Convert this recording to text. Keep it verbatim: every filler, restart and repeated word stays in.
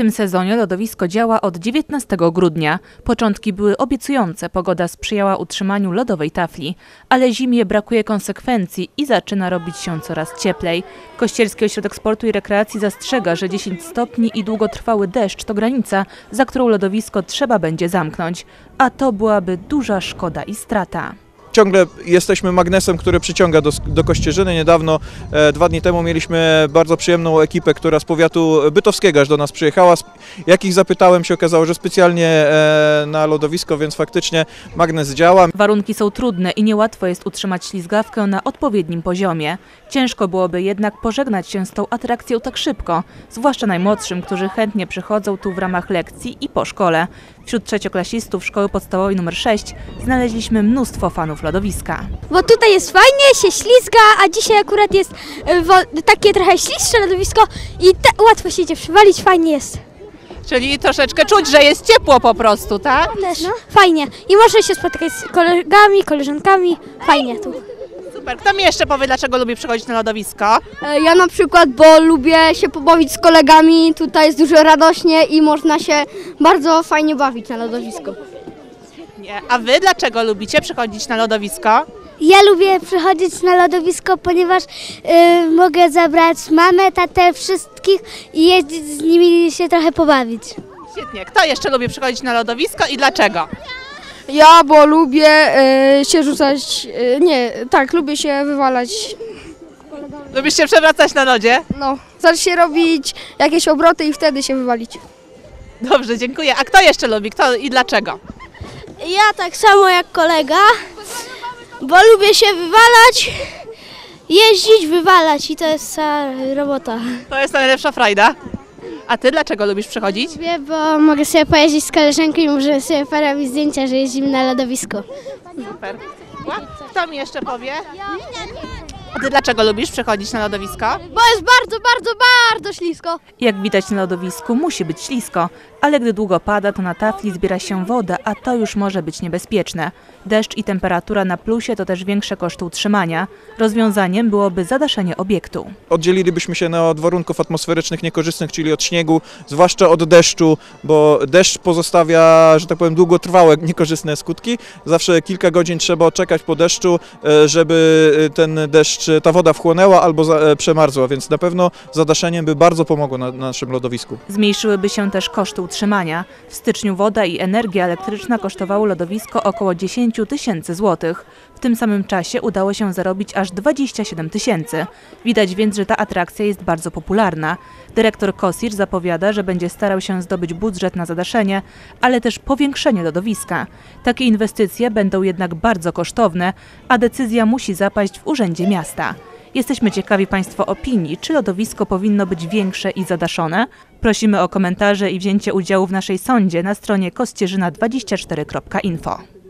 tym sezonie lodowisko działa od dziewiętnastego grudnia. Początki były obiecujące, pogoda sprzyjała utrzymaniu lodowej tafli, ale zimie brakuje konsekwencji i zaczyna robić się coraz cieplej. Kościelski Ośrodek Sportu i Rekreacji zastrzega, że dziesięć stopni i długotrwały deszcz to granica, za którą lodowisko trzeba będzie zamknąć, a to byłaby duża szkoda i strata. Ciągle jesteśmy magnesem, który przyciąga do, do Kościerzyny. Niedawno, e, dwa dni temu mieliśmy bardzo przyjemną ekipę, która z powiatu bytowskiego aż do nas przyjechała. Jak ich zapytałem, się okazało, że specjalnie e, na lodowisko, więc faktycznie magnes działa. Warunki są trudne i niełatwo jest utrzymać ślizgawkę na odpowiednim poziomie. Ciężko byłoby jednak pożegnać się z tą atrakcją tak szybko, zwłaszcza najmłodszym, którzy chętnie przychodzą tu w ramach lekcji i po szkole. Wśród trzecioklasistów szkoły podstawowej numer sześć znaleźliśmy mnóstwo fanów lodowiska. Bo tutaj jest fajnie, się ślizga, a dzisiaj akurat jest takie trochę śliższe lodowisko i te, łatwo się idzie przywalić, fajnie jest. Czyli troszeczkę czuć, że jest ciepło po prostu, tak? Też, no. Fajnie. I można się spotykać z kolegami, koleżankami, fajnie tu. Super. Kto mi jeszcze powie, dlaczego lubi przychodzić na lodowisko? Ja na przykład, bo lubię się pobawić z kolegami, tutaj jest dużo radośnie i można się bardzo fajnie bawić na lodowisku. Nie. A wy dlaczego lubicie przychodzić na lodowisko? Ja lubię przychodzić na lodowisko, ponieważ y, mogę zabrać mamę, tatę, wszystkich i jeździć z nimi się trochę pobawić. Świetnie. Kto jeszcze lubi przychodzić na lodowisko i dlaczego? Ja, bo lubię e, się rzucać, e, nie, tak, lubię się wywalać, Lubisz się przewracać na lodzie? no, zacząć się robić jakieś obroty i wtedy się wywalić. Dobrze, dziękuję. A kto jeszcze lubi? Kto i dlaczego? Ja tak samo jak kolega, bo lubię się wywalać, jeździć, wywalać i to jest cała robota. To jest najlepsza frajda. A ty dlaczego lubisz przychodzić? Lubię, bo mogę sobie pojeździć z koleżanką i możemy sobie porobić zdjęcia, że jeździmy na lodowisko. Super. Kto mi jeszcze powie? A ty dlaczego lubisz przychodzić na lodowisko? Bo jest bardzo, bardzo, bardzo ślisko. Jak widać na lodowisku musi być ślisko, ale gdy długo pada, to na tafli zbiera się woda, a to już może być niebezpieczne. Deszcz i temperatura na plusie to też większe koszty utrzymania. Rozwiązaniem byłoby zadaszenie obiektu. Oddzielilibyśmy się od warunków atmosferycznych niekorzystnych, czyli od śniegu, zwłaszcza od deszczu, bo deszcz pozostawia, że tak powiem, długotrwałe niekorzystne skutki. Zawsze kilka godzin trzeba czekać po deszczu, żeby ten deszcz, ta woda wchłonęła albo przemarzła, więc na pewno zadaszeniem by bardzo pomogło na, na naszym lodowisku. Zmniejszyłyby się też koszty utrzymania. W styczniu woda i energia elektryczna kosztowały lodowisko około dziesięć tysięcy złotych. W tym samym czasie udało się zarobić aż dwadzieścia siedem tysięcy. Widać więc, że ta atrakcja jest bardzo popularna. Dyrektor KOSiR zapowiada, że będzie starał się zdobyć budżet na zadaszenie, ale też powiększenie lodowiska. Takie inwestycje będą jednak bardzo kosztowne, a decyzja musi zapaść w Urzędzie Miasta. Jesteśmy ciekawi Państwa opinii, czy lodowisko powinno być większe i zadaszone? Prosimy o komentarze i wzięcie udziału w naszej sondzie na stronie kościerzyna dwadzieścia cztery kropka info.